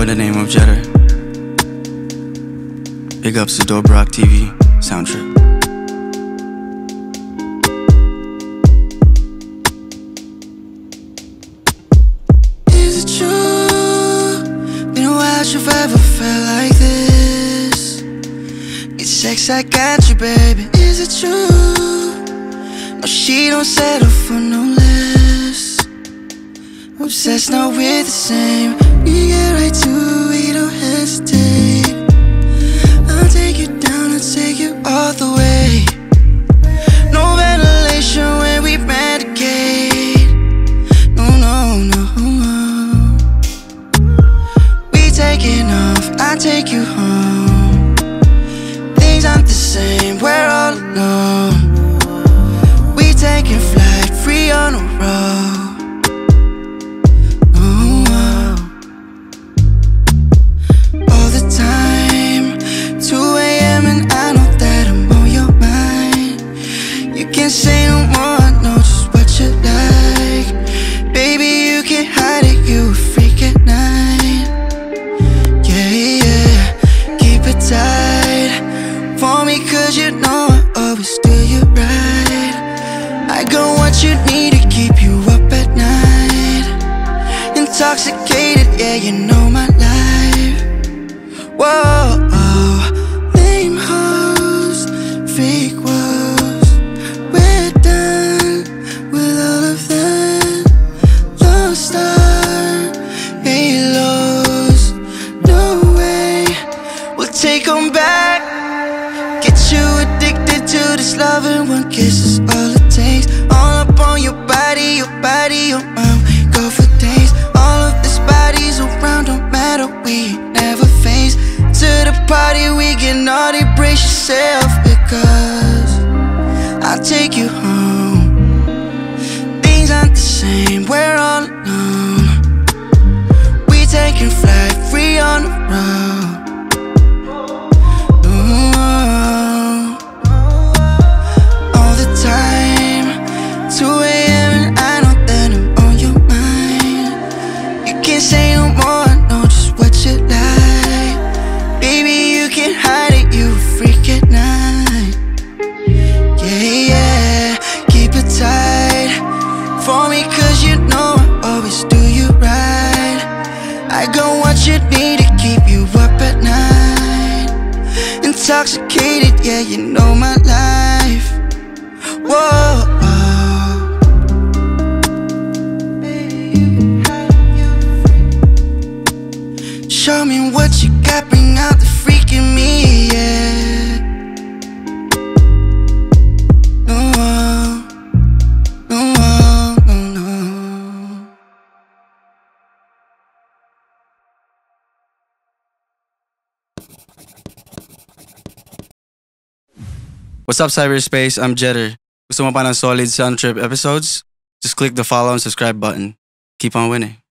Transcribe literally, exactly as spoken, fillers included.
the name of JETTER. Big ups to DougBrock T V, SoundTrip. Is it true? Been a while if I ever felt like this. Get sex, I got you, baby. Is it true? No, she don't settle for no less. Obsessed, now we're the same. We get right to it, don't hesitate. I'll take you down, I'll take you all the way. No ventilation when we medicate. No, no, no, no. We taking off, I take you home. Things aren't the same, we're all alone. We taking flight, free on the road. Say no more, I know just what you like. Baby, you can't hide it, you a freak at night. Yeah, yeah, keep it tight for me, cause you know I always do you right. I got what you need to keep you up at night. Intoxicated, yeah, you know my life. Whoa, oh, lame hoes, fake woes. Take them back, get you addicted to this love, and one kiss is all it takes. All up on your body, your body, your mind. Go for days, all of this body's around, don't matter, we never face. To the party, we get naughty, brace yourself, because I'll take you home. Things aren't the same, we're all alone. We taking flight, free on the road. two A M and I know that I'm on your mind. You can't say no more, I know just what you like. Baby, you can't hide it, you a freak at night. Yeah, yeah, keep it tight for me, cause you know I always do you right. I got what you need to keep you up at night. Intoxicated, yeah, you know my life. Whoa. Show me what you got, bring out the freak in me, yeah. No, no, no, no. What's up, cyberspace? I'm JETTER. Gusto mo pa ng solid SoundTrip episodes? Just click the follow and subscribe button. Keep on winning.